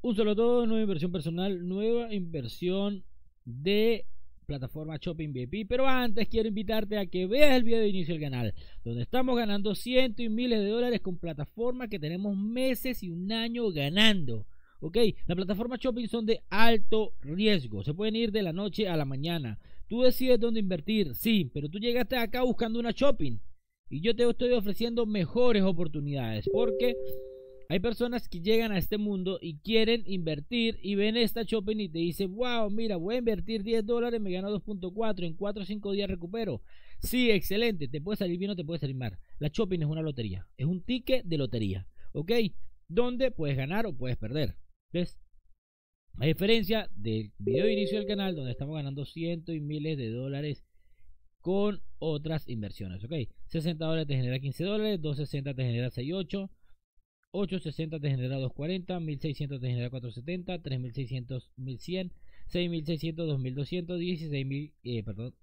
Un solo todo, nueva inversión personal, nueva inversión de plataforma Shopping VIP. Pero antes quiero invitarte a que veas el video de inicio del canal, donde estamos ganando cientos y miles de dólares con plataformas que tenemos meses y un año ganando. Ok, las plataformas shopping son de alto riesgo, se pueden ir de la noche a la mañana. Tú decides dónde invertir, sí, pero tú llegaste acá buscando una shopping y yo te estoy ofreciendo mejores oportunidades, porque hay personas que llegan a este mundo y quieren invertir y ven esta shopping y te dicen, wow, mira, voy a invertir $10, me gano 2.4, en 4 o 5 días recupero. Sí, excelente, te puede salir bien o te puede salir mal. La shopping es una lotería, es un ticket de lotería, ¿ok? Donde puedes ganar o puedes perder. ¿Ves? A diferencia del video de inicio del canal, donde estamos ganando cientos y miles de dólares con otras inversiones, ¿ok? $60 te genera $15, 260 te genera 68, 860 te genera 240, 1600 te genera 470, 3600 1100, 6600 2200, 16000 perdón,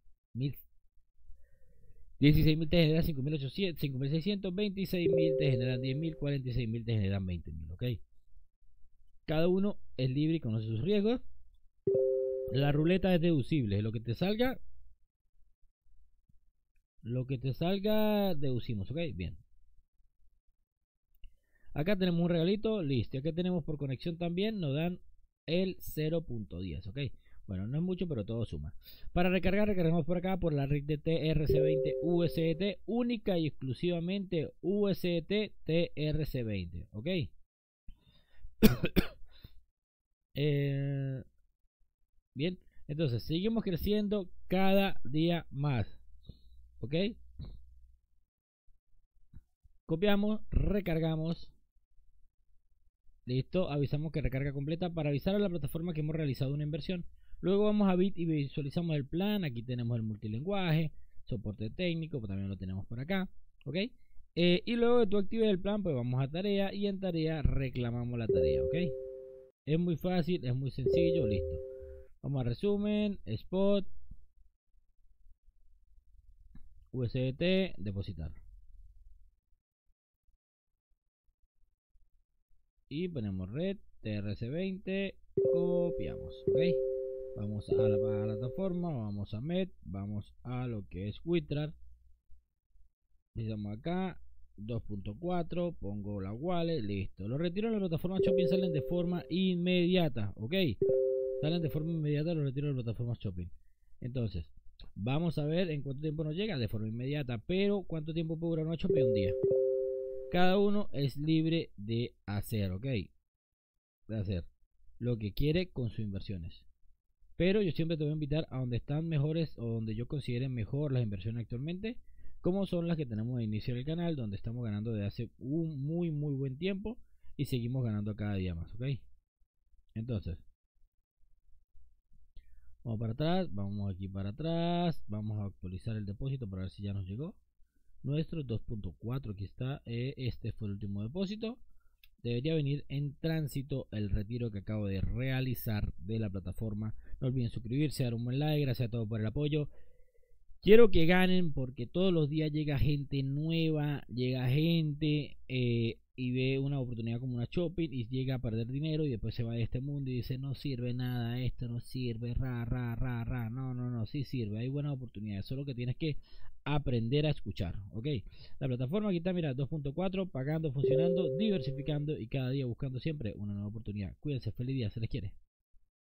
16.000 te genera 5800, 5600, 26.000 te generan 10.000, 46.000 te generan 20.000, ¿ok? Cada uno es libre y conoce sus riesgos. La ruleta es deducible, lo que te salga deducimos, ¿ok? Bien. Acá tenemos un regalito, listo. Acá tenemos por conexión también, nos dan el 0.10, ¿ok? Bueno, no es mucho, pero todo suma. Para recargar, recargamos por acá por la red de TRC20 USDT, única y exclusivamente USDT TRC20, ¿ok? Bien, entonces seguimos creciendo cada día más, ¿ok? Copiamos, recargamos. Listo, avisamos que recarga completa para avisar a la plataforma que hemos realizado una inversión. Luego vamos a Bit y visualizamos el plan. Aquí tenemos el multilingüe, soporte técnico, pues también lo tenemos por acá, ¿ok? Y luego de tú actives el plan, pues vamos a tarea y en tarea reclamamos la tarea, ¿ok? Es muy fácil, es muy sencillo, listo. Vamos a resumen, spot, USDT, depositar. Y ponemos red, TRC20, copiamos, ¿ok? Vamos a la plataforma, vamos a Met, vamos a lo que es Witrar. Damos acá, 2.4, pongo la wallet, listo. Los retiros de la plataforma Shopping salen de forma inmediata, ¿ok? Salen de forma inmediata los retiros de la plataforma Shopping. Entonces, vamos a ver en cuánto tiempo nos llega de forma inmediata, pero cuánto tiempo puede durar una Shopping, un día. Cada uno es libre de hacer, ¿ok? De hacer lo que quiere con sus inversiones. Pero yo siempre te voy a invitar a donde están mejores o donde yo considere mejor las inversiones actualmente, como son las que tenemos de inicio del canal, donde estamos ganando desde hace un muy buen tiempo y seguimos ganando cada día más, ¿ok? Entonces, vamos para atrás, vamos aquí para atrás, vamos a actualizar el depósito para ver si ya nos llegó. Nuestro 2.4, aquí está, este fue el último depósito. Debería venir en tránsito el retiro que acabo de realizar de la plataforma. No olviden suscribirse, dar un buen like, gracias a todos por el apoyo. Quiero que ganen porque todos los días llega gente nueva, llega gente y ve una oportunidad como una shopping y llega a perder dinero y después se va de este mundo y dice no sirve nada, esto no sirve, no, sí sirve, hay buenas oportunidades, solo que tienes que aprender a escuchar, ¿ok? La plataforma aquí está, mira, 2.4, pagando, funcionando, diversificando y cada día buscando siempre una nueva oportunidad. Cuídense, feliz día, se les quiere.